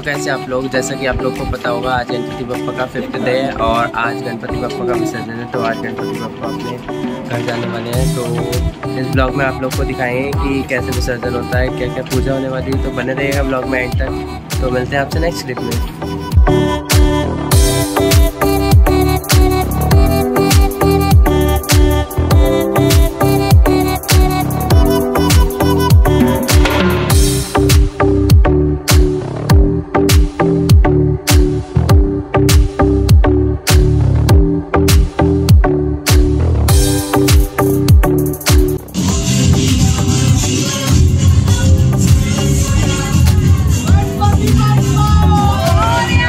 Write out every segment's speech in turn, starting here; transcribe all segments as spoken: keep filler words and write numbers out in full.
कैसे आप लोग, जैसा कि आप लोग को पता होगा आज गणपति बप्पा का फिफ्थ डे है और आज गणपति बप्पा का विसर्जन है। तो आज गणपति बप्पा अपने घर जाने वाले हैं। तो इस ब्लॉग में आप लोग को दिखाएंगे कि कैसे विसर्जन होता है, क्या क्या पूजा होने वाली है। तो बने रहिएगा ब्लॉग में एंड तक। तो मिलते हैं आपसे नेक्स्ट क्लिप में। Oh,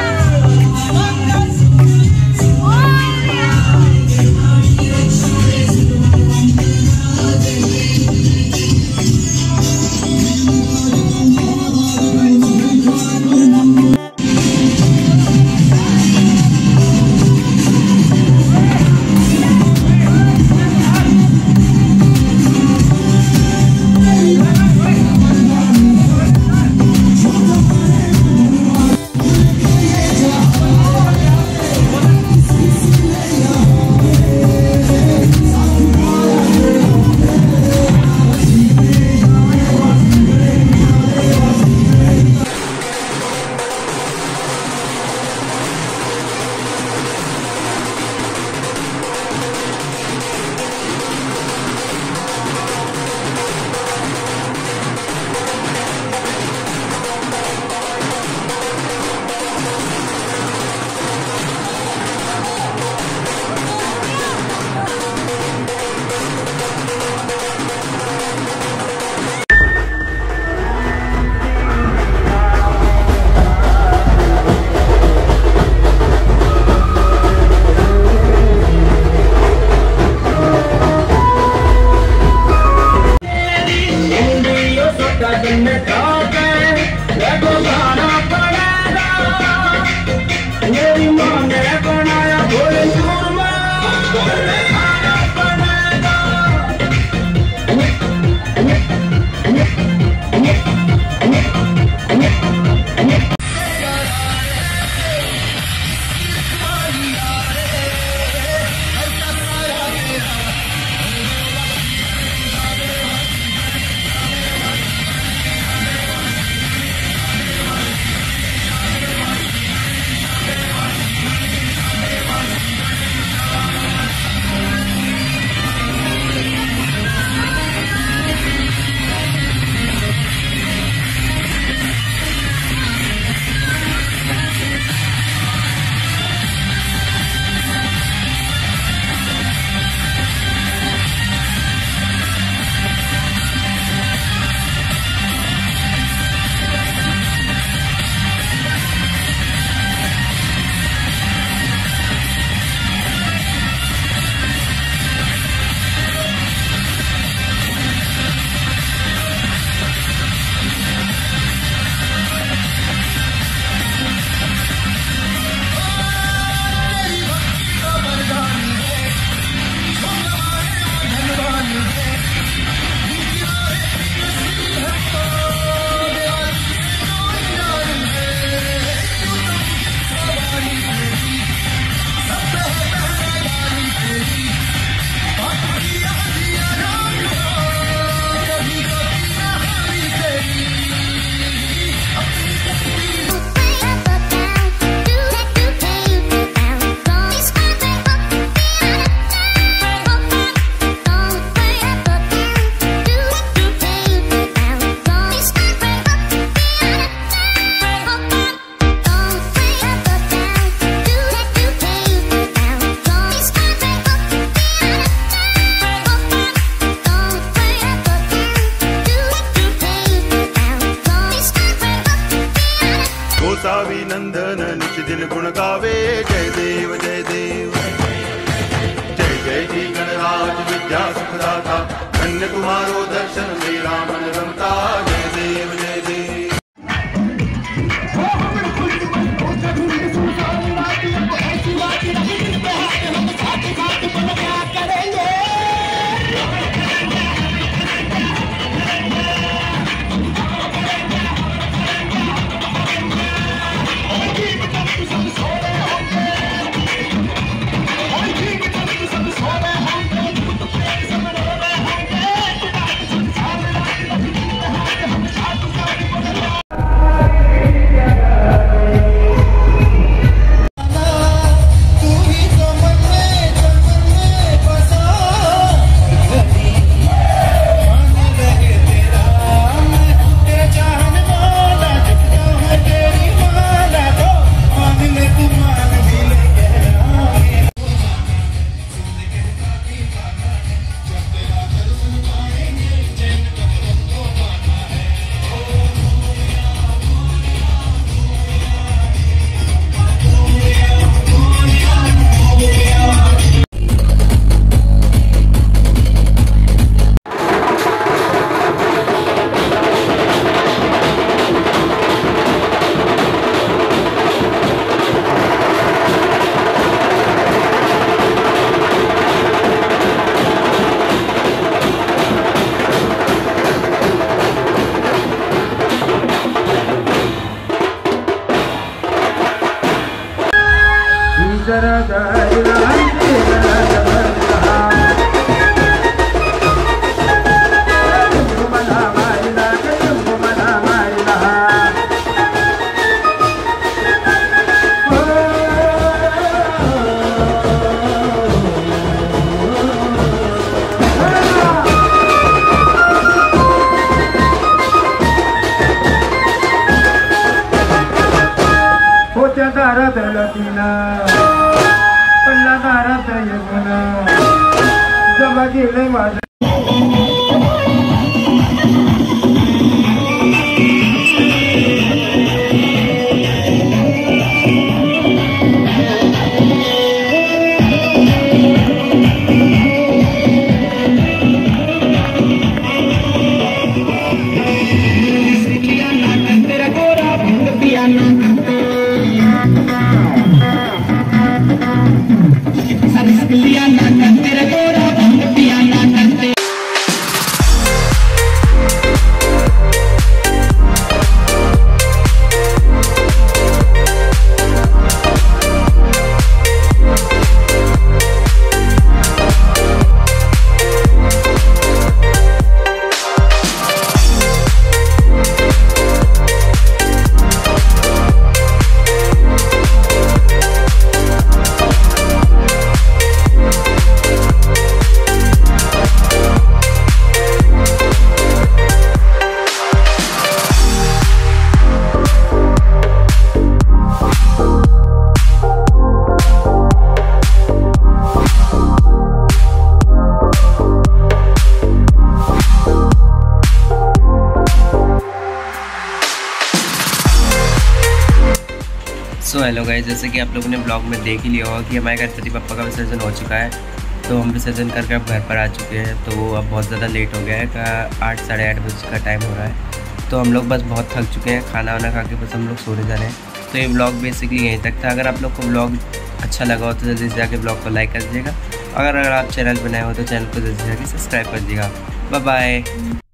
सो हेलो गाइस, जैसे कि आप लोगों ने ब्लॉग में देख ही लिया होगा कि हमारे गणपति बप्पा का विसर्जन हो चुका है। तो हम विसर्जन करके अब घर पर आ चुके हैं। तो अब बहुत ज़्यादा लेट हो गया है, का आठ साढ़े आठ बजे का टाइम हो रहा है। तो हम लोग बस बहुत थक चुके हैं, खाना वाना खा के बस हम लोग सोने जा रहे हैं। तो ये ब्लॉग बेसिकली यहीं तक था। अगर आप लोग को ब्लॉग अच्छा लगा हो तो जल्दी से जाके ब्लॉग को लाइक कर दीजिएगा। अगर अगर आप चैनल बनाए हो तो चैनल को जल्दी से जाके सब्सक्राइब कर दीजिएगा। Bye bye.